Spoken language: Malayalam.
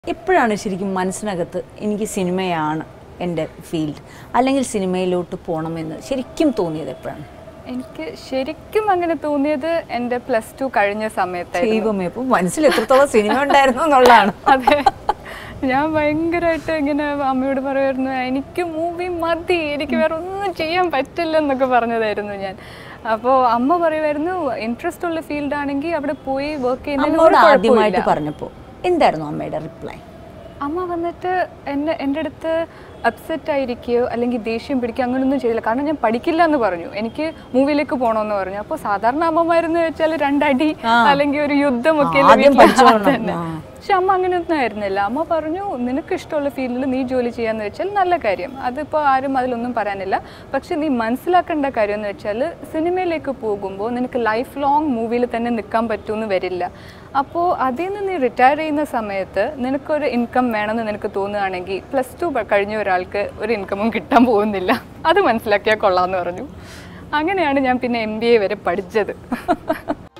ഇപ്പോഴാണ് ശരിക്കും മനസ്സിനകത്ത് എനിക്ക് സിനിമയാണ് എൻ്റെ ഫീൽഡ് അല്ലെങ്കിൽ സിനിമയിലോട്ട് പോകണമെന്ന് ശരിക്കും തോന്നിയത് എപ്പോഴാണ്? എനിക്ക് ശരിക്കും അങ്ങനെ തോന്നിയത് എൻ്റെ +2 കഴിഞ്ഞ സമയത്തായിരുന്നു. ദൈവമേ, അപ്പോൾ മനസ്സിൽ എത്രത്തോളം സിനിമ ഉണ്ടായിരുന്നു എന്നുള്ളതാണ്. അതെ, ഞാൻ ഭയങ്കരമായിട്ട് ഇങ്ങനെ അമ്മയോട് പറയുമായിരുന്നു, എനിക്ക് മൂവി മതി, എനിക്ക് വേറെ ഒന്നും ചെയ്യാൻ പറ്റില്ല എന്നൊക്കെ പറഞ്ഞതായിരുന്നു ഞാൻ. അപ്പോൾ അമ്മ പറയുമായിരുന്നു, ഇൻട്രസ്റ്റ് ഉള്ള ഫീൽഡ് ആണെങ്കിൽ അവിടെ പോയി വർക്ക് ചെയ്യുന്നതിനോട് ആദ്യമായിട്ട് പറഞ്ഞപ്പോൾ എന്തായിരുന്നു അമ്മയുടെ റിപ്ലൈ? അമ്മ വന്നിട്ട് എൻ്റെ അടുത്ത് അപ്സെറ്റ് ആയിരിക്കുകയോ അല്ലെങ്കിൽ ദേഷ്യം പിടിക്കുകയോ അങ്ങനെയൊന്നും ചെയ്തില്ല. കാരണം ഞാൻ പഠിക്കില്ല എന്ന് പറഞ്ഞു, എനിക്ക് മൂവിയിലേക്ക് പോകണമെന്ന് പറഞ്ഞു. അപ്പോൾ സാധാരണ അമ്മമാരെന്ന് വെച്ചാൽ രണ്ടടി അല്ലെങ്കിൽ ഒരു യുദ്ധമൊക്കെ തന്നെ. പക്ഷെ അമ്മ അങ്ങനെയൊന്നും ആയിരുന്നില്ല. അമ്മ പറഞ്ഞു, നിനക്ക് ഇഷ്ടമുള്ള ഫീൽഡിൽ നീ ജോലി ചെയ്യാന്ന് വെച്ചാൽ നല്ല കാര്യം, അതിപ്പോൾ ആരും അതിലൊന്നും പറയാനില്ല. പക്ഷെ നീ മനസ്സിലാക്കേണ്ട കാര്യം എന്ന് വെച്ചാൽ സിനിമയിലേക്ക് പോകുമ്പോൾ നിനക്ക് ലൈഫ് ലോങ് മൂവിയിൽ തന്നെ നിൽക്കാൻ പറ്റുമെന്ന് വരില്ല. അപ്പോൾ അതിൽ നിന്ന് നീ റിട്ടയർ ചെയ്യുന്ന സമയത്ത് നിനക്കൊരു ഇൻകം വേണമെന്ന് നിനക്ക് തോന്നുകയാണെങ്കിൽ +2 കഴിഞ്ഞ ഒരാൾക്ക് ഒരു ഇൻകമും കിട്ടാൻ പോകുന്നില്ല, അത് മനസ്സിലാക്കിയാൽ കൊള്ളാമെന്ന് പറഞ്ഞു. അങ്ങനെയാണ് ഞാൻ പിന്നെ MBA വരെ പഠിച്ചത്.